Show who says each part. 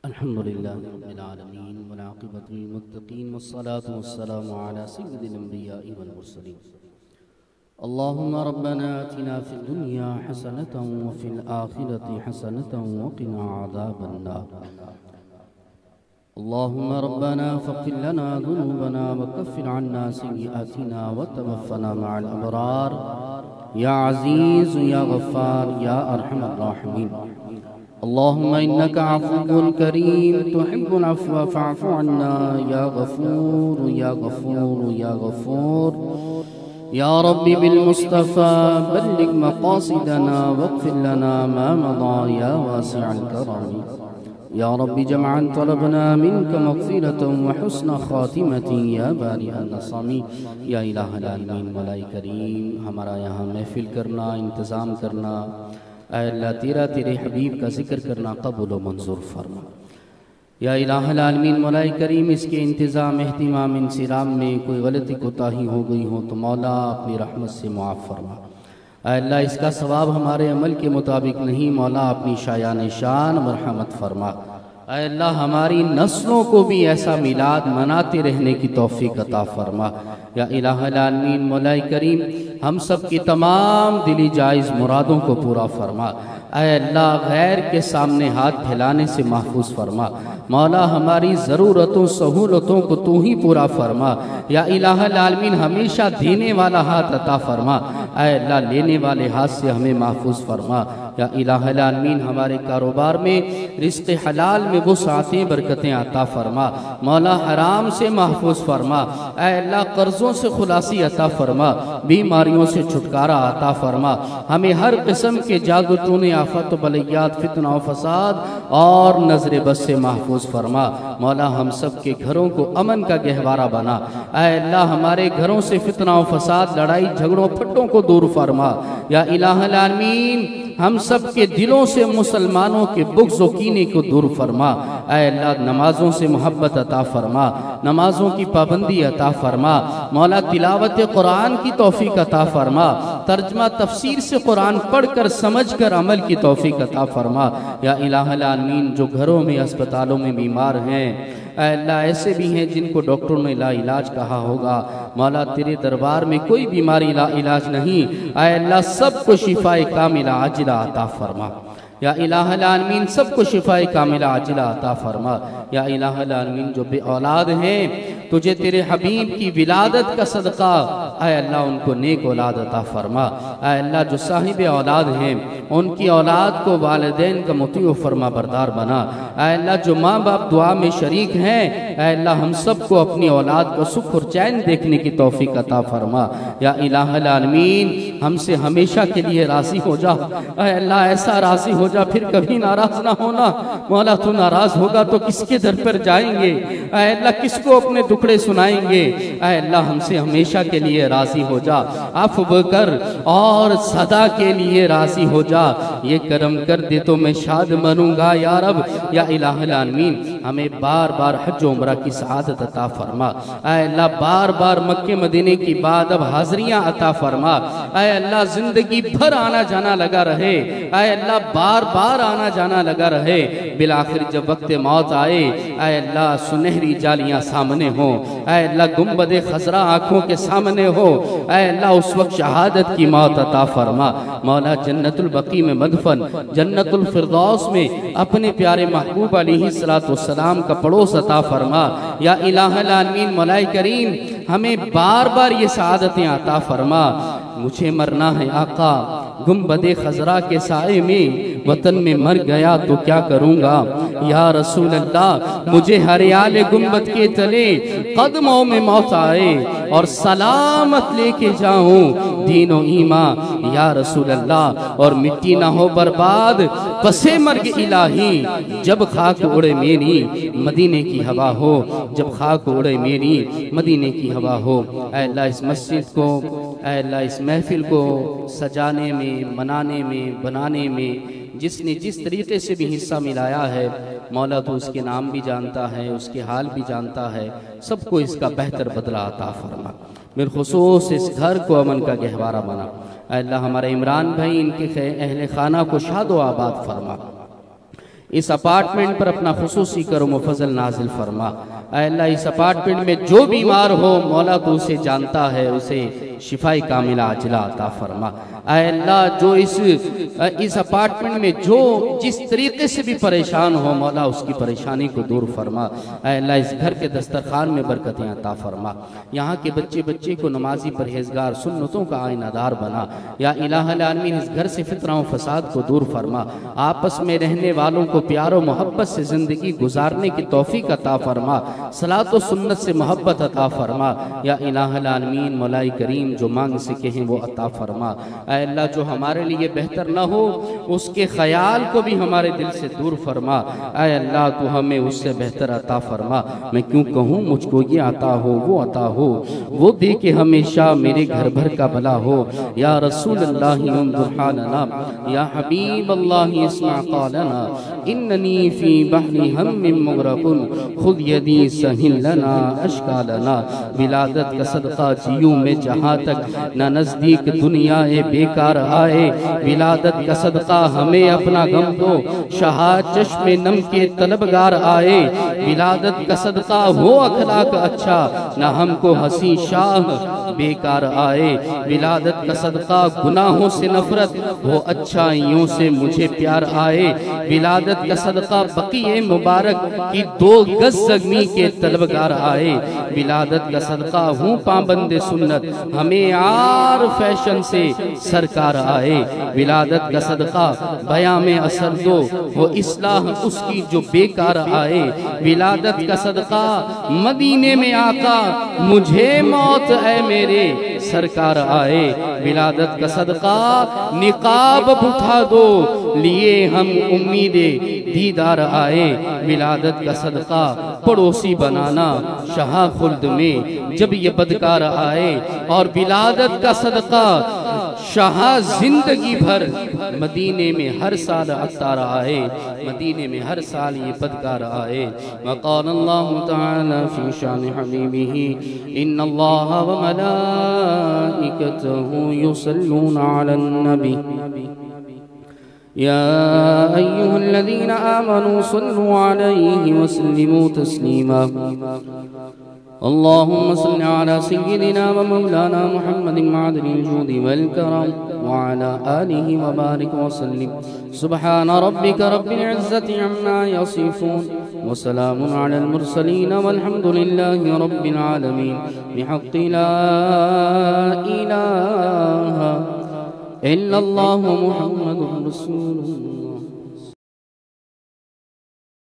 Speaker 1: الحمد لله رب العالمين والعاقبة للمتقين والصلاة والسلام على سيد الأنبياء والمرسلين. اللهم ربنا آتنا في الدنيا حسنة وفي الآخرة حسنة وقنا عذاب النار. اللهم ربنا فاغفر لنا ذنوبنا وكفر عنا سيئاتنا وتوفنا مع الأبرار يا عزيز يا غفار يا أرحم الراحمين. اللهم إنك عفو كريم تحب العفو فاعف عنا يا غفور يا غفور يا غفور. يا رب بالمصطفى بلغ مقاصدنا واغفر لنا ما مضى يا واسع الكرم. يا رب جمعا طلبنا منك مغفرة وحسن خاتمة يا بارئ النصم. یا الہ العالمین مولا کریم، ہمارا یہاں محفل کرنا، انتظام کرنا، اے اللہ تیرے حبیب کا ذکر کرنا قبول و منظور فرما. یا الہ العالمین مولا کریم، اس کے انتظام اہتمام انصرام میں کوئی غلطی کوتاہی ہو گئی ہو تو مولا اپنی رحمت سے معاف فرما. اے اللہ اس کا ثواب ہمارے عمل کے مطابق نہیں، مولا اپنی شایان شان مرحمت فرما. اے اللہ ہماری نسلوں کو بھی ایسا میلاد مناتے رہنے کی توفیق عطا فرما. یا الہ العالمین مولا کریم، ہم سب کی تمام دلی جائز مرادوں کو پورا فرما. اے اللہ غیر کے سامنے ہاتھ پھیلانے سے محفوظ فرما. مولا ہماری ضرورتوں سہولتوں کو تو ہی پورا فرما. یا الہ العالمین ہمیشہ دینے والا ہاتھ عطا فرما. اے اللہ لینے والے ہاتھ سے ہمیں محفوظ فرما. یا الہ العالمین ہمارے کاروبار میں رزق حلال میں وسعتیں برکتیں عطا فرما. مولا حرام سے محفوظ فرما. اے اللہ قرضوں سے خلاصی عطا فرما. بیماریوں سے چھٹکارا عطا فرما. ہمیں ہر قسم کے جادو ٹونے آفت و بلیات فتنہ و فساد اور نظر بد سے محفوظ فرما. مولا ہم سب کے گھروں کو امن کا گہوارہ بنا. اے اللہ ہمارے گھروں سے فتنہ و فساد، لڑائی جھگڑوں پھٹوں کو دور فرما. یا الہ العالمین ہم سب کے دلوں سے مسلمانوں کے بغض و کینے کو دور فرما. اے اللہ نمازوں سے محبت عطا فرما، نمازوں کی پابندی عطا فرما. مولا تلاوت قرآن کی توفیق عطا فرما. ترجمہ تفسیر سے قرآن پڑھ کر سمجھ کر عمل کی توفیق عطا فرما. یا الہ العالمین جو گھروں میں اسپتالوں میں بیمار ہیں، اے اللہ ایسے بھی ہیں جن کو ڈاکٹر نے لا علاج کہا ہوگا، مولا تیرے دربار میں کوئی بیماری لا علاج نہیں. اے اللہ سب کو شفاء کاملہ عاجلہ عطا فرما. یا الہ العالمین سب کو شفاء کاملہ عاجلہ عطا فرما. یا الہ العالمین جو بے اولاد ہیں، تجھے تیرے حبیب کی ولادت کا صدقہ، اے اللہ ان کو نیک اولاد عطا فرما. اے اللہ جو صاحب اولاد ہیں ان کی اولاد کو والدین کا مطیع و فرما بردار بنا. اے اللہ جو ماں باپ دعا میں شریک ہیں، اے اللہ ہم سب کو اپنی اولاد کو سکھ اور چین دیکھنے کی توفیق عطا فرما. یا الہ العالمین ہم سے ہمیشہ کے لیے راضی ہو جا. اے اللہ ایسا راضی ہو جا پھر کبھی ناراض نہ ہونا. مولا تو ناراض ہوگا تو کس کے در پر جائیں گے؟ اے اللہ کس کو اپنے دکھڑے سنائیں گے؟ اے اللہ ہم سے ہمیشہ کے لیے راضی ہو جا. عفو کر اور صدا کے لیے راضی ہو جا. یہ کرم کر دے تو میں شاد منوں گا یا رب. یا الہ العالمین ہمیں بار بار حج و عمرہ کی سعادت عطا فرما. اے اللہ بار بار مکہ مدینے کی بعد اب حاضریاں عطا فرما. اے اللہ زندگی بھر آنا جانا لگا رہے. اے اللہ بار بار آنا جانا لگا رہے. بالآخر جب وقت موت آئے، اے اللہ سنہری جالیاں سامنے ہوں. اے اللہ گنبد خضرا آنکھوں کے سامنے ہو. اے اللہ اس وقت شہادت کی موت عطا فرما. مولا جنت البقیع میں مدفن، جنت الفردوس میں اپنے پیارے محبوب علیہ السلام کا پڑوس عطا فرما. یا الہ العالمین مولا کریم ہمیں بار بار یہ سعادتیں عطا فرما. مجھے مرنا ہے آقا گنبد خضرا کے سائے میں، وطن میں مر گیا تو کیا کروں گا؟ یا رسول اللہ مجھے ہریال گنبد کے تلے قدموں میں موت آئے اور سلامت لے کے جاؤں دین و ایمان. یا رسول اللہ اور مٹی نہ ہو برباد پسے مرگ الہی، جب خاک اڑے میری مدینے کی ہوا ہو. جب خاک اڑے میری مدینے کی ہوا ہو. اے اللہ اس مسجد کو، اے اللہ اس محفل کو سجانے میں، منانے میں، بنانے میں جس نے جس طریقے سے بھی حصہ ملایا ہے، مولا تو اس کے نام بھی جانتا ہے، اس کے حال بھی جانتا ہے. سب کو اس کا بہتر بدلہ عطا فرما. بالخصوص اس گھر کو امن کا گہوارہ بنا. اے اللہ ہمارے عمران بھائی ان کے اہل خانہ کو شاد و آباد فرما. اس اپارٹمنٹ پر اپنا خصوصی کرم و فضل نازل فرما۔ اے اللہ اس اپارٹمنٹ میں جو بیمار ہو مولا تو اسے جانتا ہے، اسے شفاء کاملہ عاجلہ عطا فرما۔ اے اللہ جو اس اپارٹمنٹ میں جو جس طریقے سے بھی پریشان ہو مولا اس کی پریشانی کو دور فرما۔ اے اللہ اس گھر کے دسترخوان میں برکتیں عطا فرما، یہاں کے بچے کو نمازی پرہیزگار سنتوں کا آئینہ دار بنا۔ یا الہ العالمین اس گھر سے فتنہ و فساد کو دور فرما، آپس میں رہنے والوں کو پیار و محبت سے زندگی گزارنے کی توفیق عطا فرما، صلاۃ و سنت سے محبت عطا فرما۔ یا الہ العالمین مولا کریم جو مانگ سے کہیں وہ عطا فرما۔ اے اللہ جو ہمارے لیے بہتر نہ ہو اس کے خیال کو بھی ہمارے دل سے دور فرما۔ اے اللہ تو ہمیں اس سے بہتر عطا فرما۔ میں کیوں کہوں مجھ کو یہ عطا ہو وہ عطا ہو، وہ دے کہ ہمیشہ میرے گھر بھر کا بھلا ہو۔ یا رسول اللہ انظر حالنا، یا حبیب اللہ اسمع قالنا، اننی فی بحر ہم مغرق خود یدی سہل لنا اشکالنا۔ ولادت کا صدقہ جیوں میں جہاں تک نہ نزدیک دنیا بیکار آئے، ولادت کا صدقہ ہمیں اپنا غم دو، شاہ چشم نم کے طلبگار آئے۔ ولادت کا صدقہ ہو اخلاق اچھا، نہ ہم کو ہنسی شاہ بیکار آئے۔ ولادت کا صدقہ گناہوں سے نفرت ہو، اچھائیوں سے مجھے پیار آئے۔ ولادت کا صدقہ بقیع مبارک کی 2 گز زمین کے طلبگار آئے۔ ولادت کا صدقہ ہوں پابند سنت، ہمیں عار فیشن سے سرکار آئے۔ ولادت کا صدقہ بیاں میں اثر دو، وہ اصلاح اس کی جو بیکار آئے۔ ولادت کا صدقہ مدینے میں آقا مجھے موت اے میرے سرکار آئے۔ ولادت کا صدقہ نقاب اٹھا دو، لیے ہم امید دیدار آئے۔ ولادت کا صدقہ پڑوسی بنانا شاہ خلد میں جب یہ بدکار آئے۔ اور ولادت کا صدقہ شاہ زندگی بھر مدینے میں ہر سال عطار آئے، مدینے میں ہر سال یہ بدکار آئے۔ وقال اللہ تعالی فی شان حبیبہ ان اللہ وملائکتہ یصلون علی النبی يا أيها الذين آمنوا صلوا عليه وسلموا تسليما اللهم صل على سيدنا ومولانا محمد معدن الجود والكرم وعلى آله وبارك وسلم سبحان ربك رب العزة عما يصفون وسلام على المرسلين والحمد لله رب العالمين بحق لا إله إلا الله محمد رسول الله